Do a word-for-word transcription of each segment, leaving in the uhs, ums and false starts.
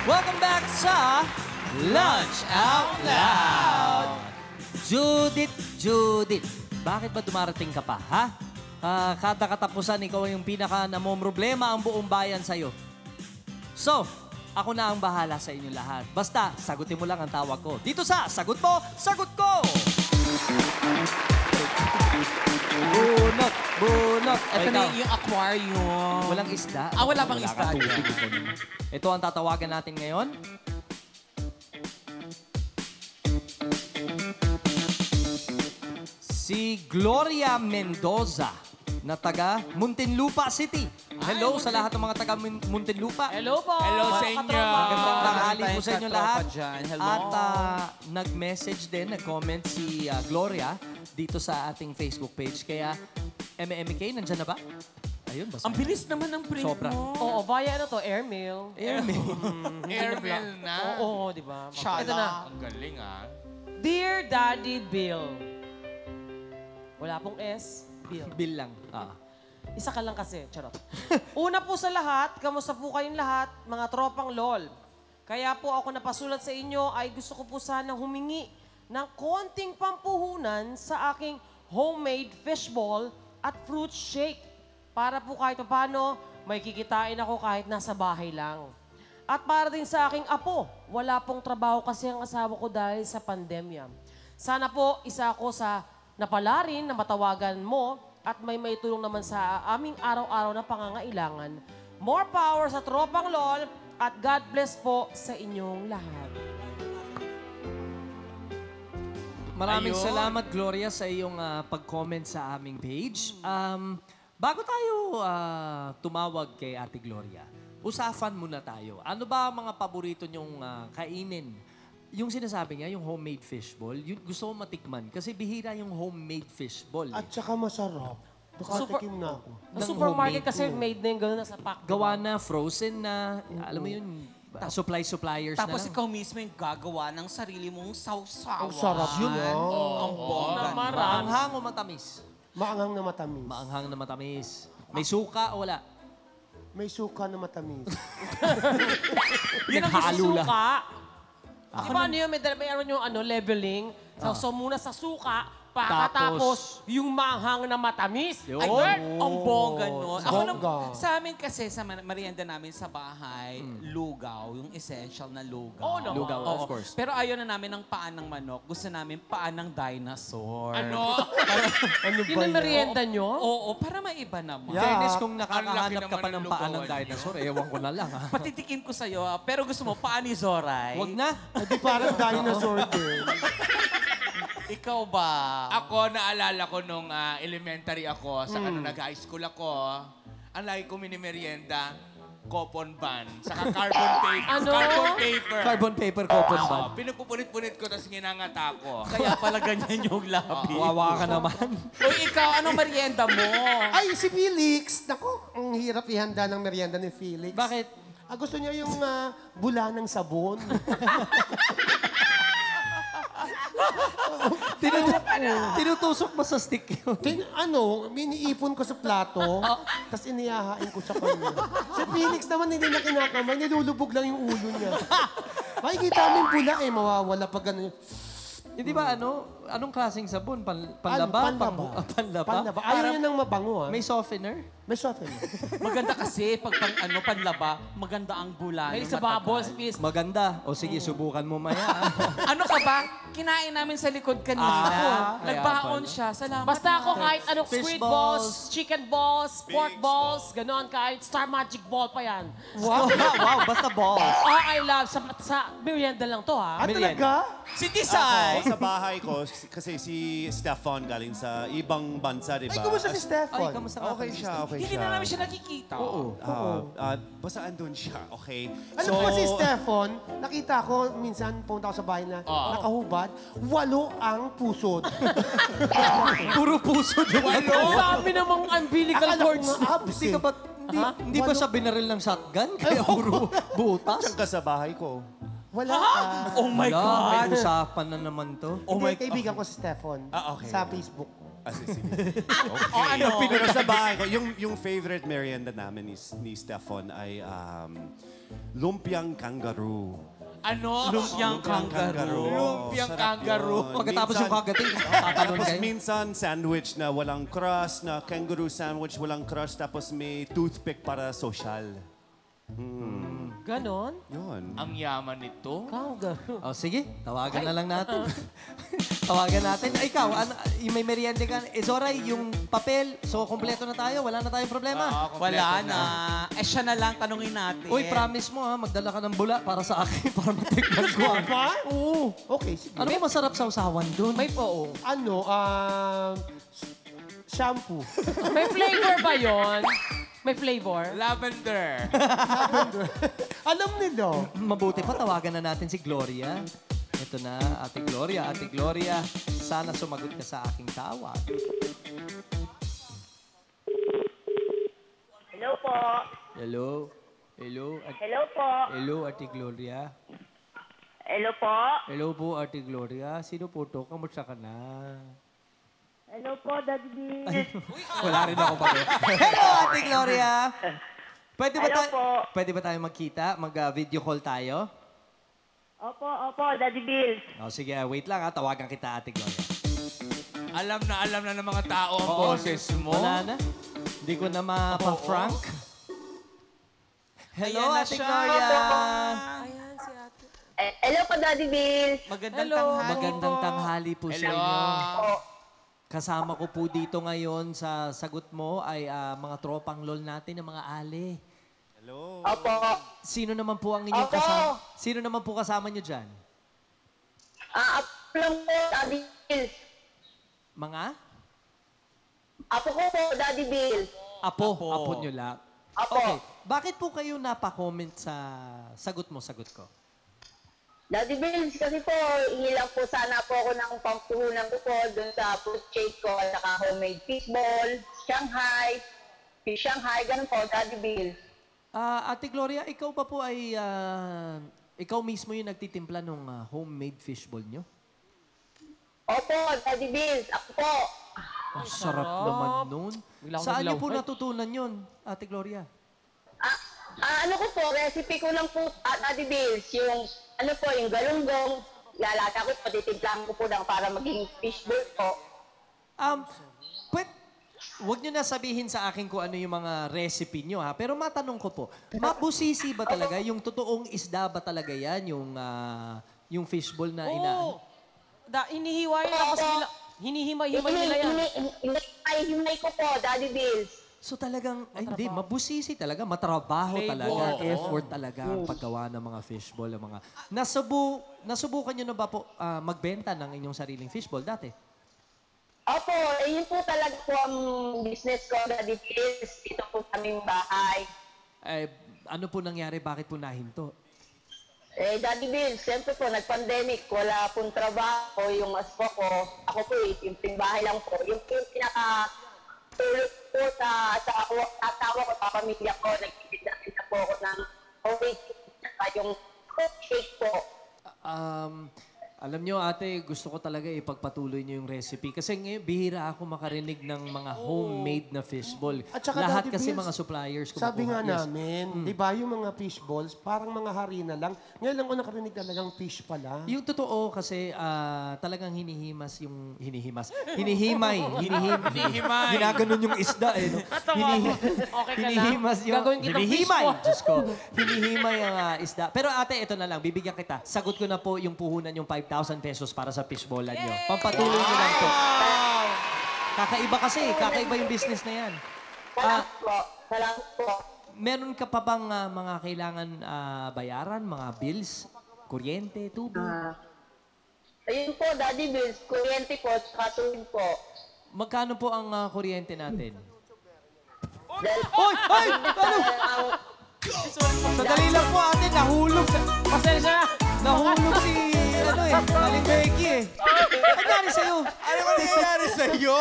Welcome back sa Lunch Out Loud! Judith, Judith, bakit ba dumarating ka pa, ha? Uh, kada katapusan, ikaw yung pinaka namomroblema ang buong bayan sa'yo. So, ako na ang bahala sa inyo lahat. Basta, sagutin mo lang ang tawag ko. Dito sa Sagot Mo, Sagot Ko! Bunot, bunot. Ito na yung aquarium. Walang isda. Ah, wala bang isda? Ito ang tatawagan natin ngayon. Si Gloria Mendoza na taga Muntinlupa City. Hello sa lahat ng mga taga Muntinlupa. Hello po. Hello sa inyo. Magandang tanghali po sa inyo lahat. Hello. At uh, nag-message din, nag-comment si uh, Gloria dito sa ating Facebook page. Kaya, M M K, nandyan na ba? Ayun, basta. Ang bilis naman ng print Sobra. mo. Oo, via ano to, airmail. Airmail. Airmail na. Oo, di ba? Shala. Ito na. Ang galing ah. Dear Daddy Bill. Wala pong S, Bill. Bill lang. Ah. Isa ka lang kasi, charot. Una po sa lahat, kamusta po kayong lahat, mga tropang LOL. Kaya po ako napasulat sa inyo ay gusto ko po sanang humingi ng konting pampuhunan sa aking homemade fishball at fruit shake. Para po kahit paano, may kikitain ako kahit nasa bahay lang. At para din sa aking apo, wala pong trabaho kasi ang asawa ko dahil sa pandemya. Sana po isa ako sa napalarin na matawagan mo at may may tulong naman sa aming araw-araw na pangangailangan. More power sa tropang LOL at God bless po sa inyong lahat. Maraming Ayun. salamat, Gloria, sa iyong ah, pag-comment sa aming page. Um, bago tayo ah, tumawag kay Ate Gloria, usapan muna tayo. Ano ba ang mga paborito niyong ah, kainin? Yung sinasabi niya, yung homemade fishball, yun, gusto ko matikman. Kasi bihira yung homemade fishball. Eh. At saka masarap. Nakatikim na ako. Ang Ng supermarket homemade kasi made na yung gano'n nasa pack. Gawa na, frozen na, alam mo yun, supply-suppliers na Tapos lang. ikaw mismo yung gagawa ng sarili mong sausawan. Ang sarap yun, Oo, ah. ang bongga. Maanghang o matamis? Maanghang na matamis. Maanghang na matamis. May suka o wala? May suka na matamis. Yun ang Naghalo lang. suka. Di ba ano yun, may, may ano yung ano, leveling. So, so muna sa suka, pagkatapos yung manghang na matamis. Yun. Ayun, ang bongga nun. Ako nam- Bongga. sa amin kasi, sa mar- merienda namin sa bahay, lugaw, yung essential na lugaw. Oo naman. Lugaw, of Oo. course. Pero ayaw na namin ng paan ng manok. Gusto namin paan ng dinosaur. Ano? Ano Yun ba ang yan? merienda nyo? Oo, para maiba naman. Yeah. Fairness, kung Ang laki nakakahanap ka pa naman ng ng paan ng lugawan dinosaur, ewan ko na lang, ha? Patitikim ko sa'yo, ah. Pero gusto mo, paan ni Zoray? Huwag na. Hindi parang dinosaur din. Ikaw ba? Ako, naalala ko nung ah, elementary ako, sa ano, nag-high school ako, ang lagi ko minimerienda, coupon ban, saka carbon paper. Ano? Carbon paper. Carbon paper coupon Oo, ban. pinupupunit-punit ko, tapos nginangata ko. Kaya pala ganyan yung labi. Wawa ka naman. Uy, ikaw, anong merienda mo? Ay, si Felix. Naku, ang hirap ihanda ng merienda ni Felix. Bakit? Ah, gusto niya yung ah, bula ng sabon. Tinut- tinutusok mo sa stick yun. Tin, ano, miniipon ko sa plato, tapos inihahain ko sa kanya. Si Felix naman hindi na kinakamay, nilulubog lang yung ulo niya. Makikita mo yung bula eh, mawawala pag gano'n. Hindi ba ano? Anong klaseng sabon? Pan, panlaba? Ano, Pang, panlaba. ah, panlaba? Panlaba. Ayaw niya ng mabango, ha? May softener? May soften. Maganda kasi, pag pang, ano, panlaba, maganda ang bula. May ng sa matagal. bubbles, please. Maganda. O sige, subukan mo maya. ah. Ano ka ba? Kinain namin sa likod kanina. Ah, kaya Nagbaon pala. siya. Salamat. Basta ako kahit anong Fish squid balls. balls, chicken balls, pork balls, ganon, kahit Star Magic Ball pa yan. wow, wow, basta balls. Oh, I love. Sa, sa merienda lang to, ha? Ah, talaga? Si Tisay! Ako, sa bahay ko, kasi si Stefan galing sa ibang bansa, di ba? Ay, kumusta si Ay, Stefan? kamusta ka? Okay siya, okay Hindi siya. na namin siya nakikita. Oo. Ah, ah, basta andun siya, okay? Alam mo ba si Stefan, nakita ko, minsan pumunta ako sa bahay na nakahubad, walo ang pusod. Puro puso din. Ang dami namang umbilical Akala ko cords. nga abs Hindi eh. ka ba, hindi, hindi ba siya binaril ng shotgun? Kaya puro butas? Diyan ka sa bahay ko. Wala ka. Oh my Wala, may God! usapan na naman to. Oh Hindi, kaibigan ko si Stefan Ah, okay. sa Facebook. Ah, si- si- O ano? Pero sa bahay ko, yung, yung favorite merienda namin ni, ni Stefan ay um, lumpiang kangaroo. Ano? Lumpiang kangaroo. Lumpiang Sarap kangaroo. yun. Pagkatapos Minsan- yung kagating, tatalon Tapos kayo. minsan, sandwich na walang crust, na kangaroo sandwich, walang crust, tapos may toothpick para social. Ganon? Yun. Ang yaman nito. Kangaroo. Oh, sige, tawagan na lang natin. tawagan natin. Ay, ikaw, ano, yung may merienda ka. Eh, Zoray, yung papel, so kompleto na tayo. Wala na tayong problema. Oo, kompleto Wala na. Eh, siya na lang, tanungin natin. Uy, promise mo ha, magdala ka ng bula para sa akin, para matikman ko. Pa? Oo. Okay, sige. Ano ba masarap sa usawan doon? May po. Ano, um, shampoo. May flavor ba yon? May flavor? Lavender. Alam nila. Mabuti pa, tawagan na natin si Gloria. Ito na, Ate Gloria. Ate Gloria, sana sumagot ka sa aking tawag. Hello po. Hello? Hello? At- Hello po. Hello, Ate Gloria. Hello po. Hello po, Ate Gloria. Sino po to? Kamusta ka na? Hello po, Daddy B. Wala rin ako pa Hello, Ate Gloria! Pwede ba, Hello tayo, po. pwede ba tayo magkita? Mag-video call tayo? Opo, opo, Daddy Bill. O, sige, wait lang ha. Tawagan kita, Ate Gloria. Alam na alam na ng mga tao ang Oo. boses mo. Wala na. Hindi ko na mapa-frank. Hello, Ayan na Ate siya. Gloria! Ayan, si ate. Eh, hello po, Daddy Bill. Magandang Hello. tanghali. Magandang tanghali po sa Hello. inyo. Kasama ko po dito ngayon sa sagot mo ay ah, mga tropang lol natin ng mga ale. Hello. Opo. Sino naman po ang inyong Ako. kasama? Sino naman po kasama nyo dyan? Ah, apo lang po, Daddy Bill. Mga? Apo ko po, Daddy Bill. Apo. Apo. Apo nyo lang. Apo. Okay. Bakit po kayo napa-comment sa sagot mo, sagot ko? Daddy Bill, kasi po, ilang po sana po ako ng pampuhunan ko po dun sa fruit shake ko, at saka homemade fishball, Shanghai, fish Shanghai, ganun po, Daddy Bill. Ah, Ate Gloria, ikaw pa po ay, ah, ikaw mismo yung nagtitimpla ng ah, homemade fishball nyo? Opo, Daddy Bill, ako po. Ang sarap naman nun. Bigla akong Saan niyo po naglaw. natutunan yun, Ate Gloria? Ah, ah, ano ko po, recipe ko lang po, at Daddy Bills, yung, ano po, yung galunggong, lalata ko po, titimplahan ko po lang para maging fishball po. Um, pwet, wag niyo na sabihin sa akin kung ano yung mga recipe niyo ha. Pero matanong ko po, mabusisi ba talaga? Yung totoong isda ba talaga yan? Yung, ah, yung fishball na ina... Oo. Da, hinihiwa yun, tapos nila, hinihimay-himay nila yan. Himay ko po, Daddy Bills. So talagang, ay hindi, mabusisi talaga, matrabaho Labor. talaga, effort talaga ang paggawa ng mga fishball, ng mga... Nasubu, nasubukan niyo na ba po ah, magbenta ng inyong sariling fishball dati? Opo, eh, yun po talaga po ang business ko, Daddy Bills. Dito po sa aming bahay. Eh, ano po nangyari? Bakit po nahinto? Eh, Daddy Bills, siyempre po, nag-pandemic, wala pong trabaho, yung aspo ko. Ako po, eh, yung bahay lang po. Yung, yung pinaka... tulog po sa, sa asawa ko, sa pamilya ko, nagtitinda po ako ng homemade cake, yung fruit shake po. Um, alam nyo, ate, gusto ko talaga ipagpatuloy nyo yung recipe. Kasi ngayon, bihira ako makarinig ng mga homemade na fishball. At saka, Lahat Daddy kasi Bills, mga suppliers kumukuha. Sabi nga Yes. Hmm. namin, di ba yung mga fish balls, parang mga harina lang. Ngayon lang ko nakarinig talagang fish pala. Yung totoo kasi ah, talagang hinihimas yung... Hinihimas. Hinihimay. Hinihim, Hinihimay. Ginaganon yung isda eh. No? Hinihi- Okay ka lang? hinihimas yung... Gagawin kitang hinihimay. fishball. Diyos ko. Hinihimay ang ah, isda. Pero ate, ito na lang. Bibigyan kita. Sagot ko na po yung puhunan yung five thousand pesos para sa fishballan nyo. Pampatuloy nyo lang po. Kakaiba kasi. Kakaiba yung business na yan. Ah, Salamat po. Salamat po. meron ka pa bang ah, mga kailangan ah, bayaran? Mga bills? Kuryente? Tubo? Ayun po, Daddy Bills, kuryente po, tsaka tubig po. Magkano po ang ah, kuryente natin? Dahil Hoy! Hoy! Ano? ang Sandali lang po ate, nahulog. Sa, Pasensya na. nahulog si, ano eh, Aling Becky eh. Ano nangyari sa'yo? Ano ba nangyayari sa'yo?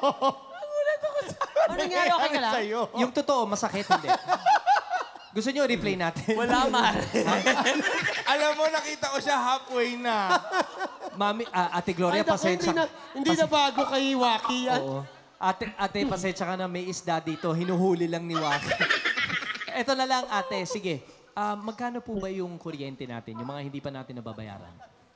Ano nangyari? Okay ka lang? Yung totoo, masakit, hindi. Gusto niyo replay natin? Wala, Mare. Alam mo, nakita ko siya halfway na. Mami, ah, Ate Gloria, Ay, naku, pasensya. Hindi na, hindi na bago kay Waki yan. Oo. Ate, ate, pasensya ka na, may isda dito. Hinuhuli lang ni Waki. Ito na lang, ate. Sige. Ah, magkano po ba yung kuryente natin? Yung mga hindi pa natin nababayaran?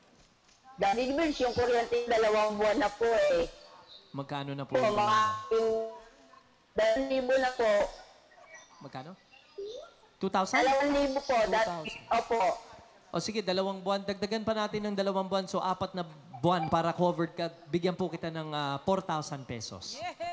Daddy Bills, yung kuryente dalawang buwan na po eh. Magkano na po? Po, yung- mga yung dalawang libo na po. Magkano? two thousand? Dalawang libo po. Daddy, opo. O sige, dalawang buwan. Dagdagan pa natin ng dalawang buwan. So, apat na buwan para covered ka. Bigyan po kita ng ah, four thousand pesos.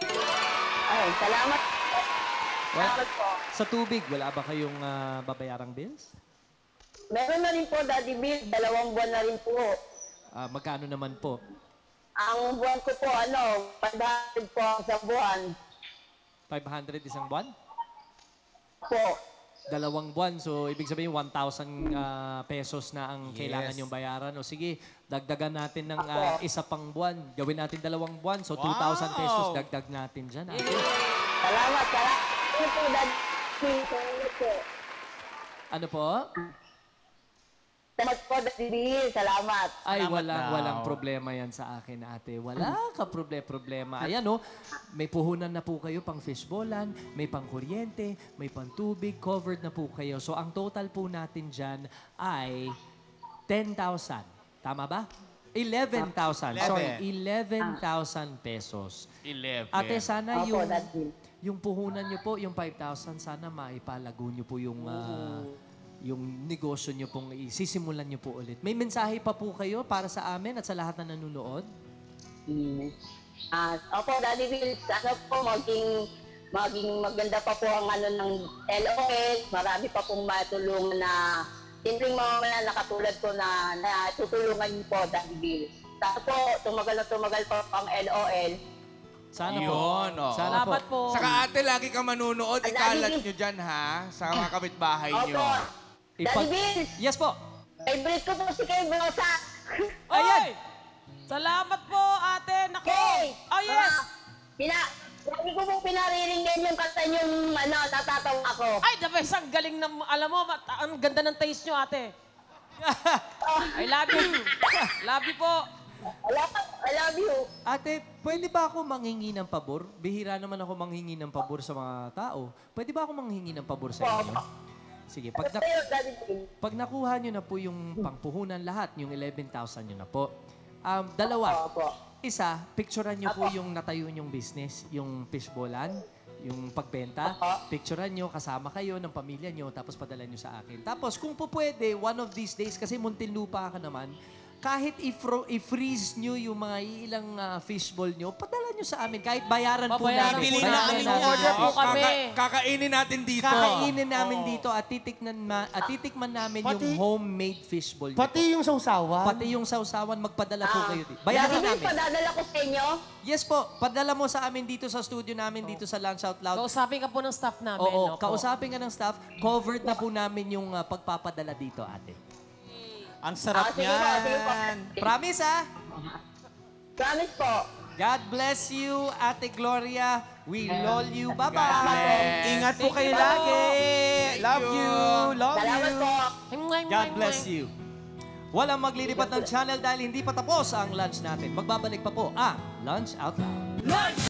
Ay, salamat. Salamat po. Sa tubig, wala ba kayong ah, babayarang bills? Meron na rin po, Daddy Bill. Dalawang buwan na rin po. Ah, magkano naman po? Ang buwan ko po, ano, pagdating po ang sa buwan. five hundred isang buwan? Po. Dalawang buwan. So, ibig sabihin, one thousand ah, pesos na ang kailangan yung bayaran. O sige, dagdagan natin ng ah, isa pang buwan. Gawin natin dalawang buwan. So, two thousand pesos dagdag natin dyan. ate. Salamat, salamat. Ano po, Daddy Bill? Salamat po. Ano po? Salamat po, Daddy Bill. Salamat. Ay, Salamat walang, daw. walang problema yan sa akin, ate. Wala ka proble- problema. Ayan, oh, may puhunan na po kayo pang fishballan, may pang kuryente, may pang tubig, covered na po kayo. So, ang total po natin dyan ay ten thousand. Tama ba? eleven thousand. Sorry, eleven thousand pesos. eleven. Ate, sana Opo, yung, Daddy Bill. yung puhunan nyo po, yung five thousand, sana maipalago nyo po yung... ah, yung negosyo nyo pong isisimulan nyo po ulit. May mensahe pa po kayo para sa amin at sa lahat na nanonood? Mm. Ah, opo, Daddy Bill, sana po maging maging maganda pa po ang ano ng L O L. Marami pa pong matulungan na simpleng mamamayan na katulad ko na, na tutulungan niyo po, Daddy Bill. Sana po, tumagal na tumagal pa po ang L O L. Sana Yun, po. oo. Sana po. Salamat po. Saka ate, lagi ka manunood. Ay, Ikalat lagi- nyo dyan, ha? Sa mga kapitbahay nyo. Opo, Ipag- Daddy Bill, Yes po. favorite ko po si Kay Brosa. Ayan! Salamat po, ate. Nako! Kay! Oh, yes! Ah, pina, lagi ko pong pinariringgan yung kanta yung ano, natatawa ako. Ay, the best. Ang galing na, alam mo, mat- ang ganda ng taste nyo, ate. I love you. Love you po. I love, I love you. Ate, pwede ba ako manghingi ng pabor? Bihira naman ako manghingi ng pabor sa mga tao. Pwede ba ako manghingi ng pabor sa inyo? Sige, pag, na- Sa'yo, Daddy Bill. pag nakuha nyo na po yung pangpuhunan lahat, yung eleven thousand nyo na po, um, dalawa. Opo. Isa, picturean nyo po yung natayo nyong business, yung fishballan, yung pagbenta. Picturean nyo, kasama kayo ng pamilya nyo, tapos padala nyo sa akin. Tapos, kung po pwede, one of these days, kasi Muntinlupa ka naman, kahit i-fro- i-freeze nyo yung mga ilang ah, fishball nyo, padala nyo sa amin. Kahit bayaran po Babayaran namin. po Pili namin. namin yung namin. Order po kami. Kaka- kakainin natin dito. Kakainin namin dito at titikman, ma- at titikman namin Pati- yung homemade fishball nyo. Pati yung sausawan. Pati yung sausawan, magpadala po Ah, kayo dito. Daddy Bayaran Bill, namin. padadala ko sa inyo. Yes po, padala mo sa amin dito sa studio namin, dito sa Lunch Out Loud. Kausapin ka po ng staff namin. Oo, Opo. kausapin ka ng staff. Covered na po namin yung ah, pagpapadala dito, ate. Ang sarap Ah, sige po, sige po. niyan. Promise, ah? Promise po. God bless you, Ate Gloria. We love you. Bye-bye. Ingat po Thank kayo you po. lagi. Love you. Love Salamat you. po. God bless you. Walang maglilipat ng channel dahil hindi pa tapos ang lunch natin. Magbabalik pa po ang Lunch Out Loud.